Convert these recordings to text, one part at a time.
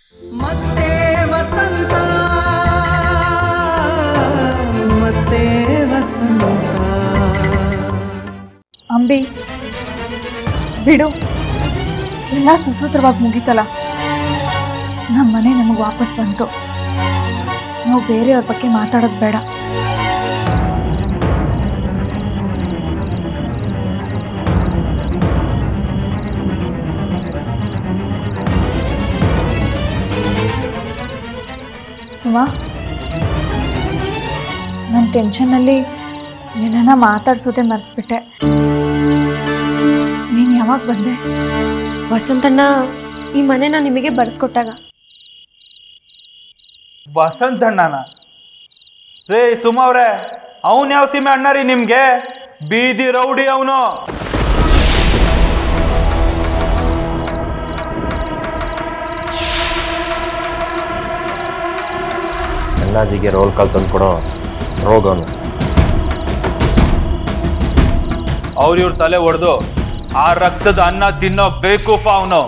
ಮತ್ತೆ ವಸಂತ ಮತ್ತೆ ವಸಂತ. ಅಂಬಿ ಬಿಡು, ಎಲ್ಲ ಸುಸೂತ್ರವಾಗಿ ಮುಗೀತಲ್ಲ. ನಮ್ಮ ಮನೆ ನಮಗೆ ವಾಪಸ್ ಬಂತು. ನಾವು ಬೇರೆಯವ್ರ ಬಗ್ಗೆ ಮಾತಾಡೋದು ಬೇಡ. ಸುಮಾ, ನನ್ನ ಟೆನ್ಷನ್ನಲ್ಲಿ ನಿನ್ನನ್ನು ಮಾತಾಡ್ಸೋದೇ ಮರ್ತ್ಬಿಟ್ಟೆ. ನೀನು ಯಾವಾಗ ಬಂದೆ? ವಸಂತಣ್ಣ ಈ ಮನೆನ ನಿಮಗೆ ಬರೆದು ಕೊಟ್ಟಾಗ. ವಸಂತಣ್ಣನ? ರೇ ಸುಮಾ ಅವ್ರೆ, ಅವನು ಯಾವ ಸೀಮೆ ಅಣ್ಣ ರೀ ನಿಮ್ಗೆ? ಬೀದಿ ರೌಡಿ ಅವನು. ಅಣ್ಣಾಜಿಗೆ ರೋಲ್ ಕಾಲ್ ತಂದು ಕೊಡೋ ರೋಗವನು. ಇವ್ರ ತಲೆ ಒಡೆದು ಆ ರಕ್ತದ ಅನ್ನ ತಿನ್ನೋ ಬೇಕೂಫ ಅವನು.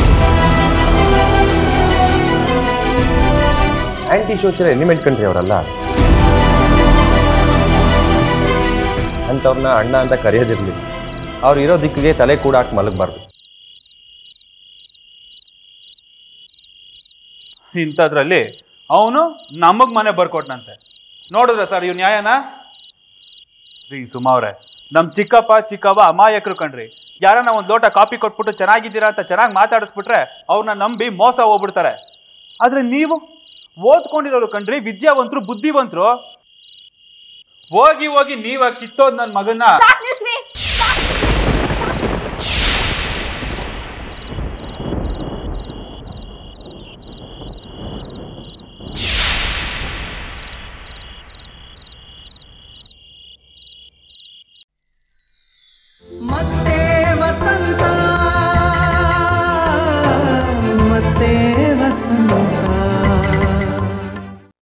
ಆಂಟಿ ಸೋಷಿಯಲ್ ಎಲಿಮೆಂಟ್ ಕಂಟ್ರಿ ಅವರಲ್ಲ, ಅಂಥವ್ರನ್ನ ಅಣ್ಣ ಅಂತ ಕರೆಯೋದಿರ್ಲಿ. ಅವ್ರು ಇರೋ ದಿಕ್ಕಿಗೆ ತಲೆ ಕೂಡ ಹಾಕಿ ಮಲಗಬಾರ್ದು. ಇಂಥದ್ರಲ್ಲಿ ಅವನು ನಮಗ್ ಮನೆ ಬರ್ಕೊಟ್ನಂತೆ. ನೋಡಿದ್ರ ಸರ್ ಇವ್ ನ್ಯಾಯನ? ರೀ ಸುಮಾ ಅವ್ರೆ, ನಮ್ ಚಿಕ್ಕಪ್ಪ ಚಿಕ್ಕವ್ವ ಅಮಾಯಕರು ಕಣ್ರಿ. ಯಾರನ್ನ ಒಂದ್ ಲೋಟ ಕಾಫಿ ಕೊಟ್ಬಿಟ್ಟು ಚೆನ್ನಾಗಿದ್ದೀರಾ ಅಂತ ಚೆನ್ನಾಗಿ ಮಾತಾಡಿಸ್ಬಿಟ್ರೆ ಅವ್ರನ್ನ ನಂಬಿ ಮೋಸ ಹೋಗ್ಬಿಡ್ತಾರೆ. ಆದ್ರೆ ನೀವು ಓದ್ಕೊಂಡಿರೋರು ಕಣ್ರಿ, ವಿದ್ಯಾವಂತರು, ಬುದ್ಧಿವಂತರು. ಹೋಗಿ ಹೋಗಿ ನೀವ ಕಿತ್ತೋದ್ ನನ್ ಮಗನ್ನ. ಮತ್ತೆ ವಸಂತ ಮತ್ತೆ ವಸಂತ.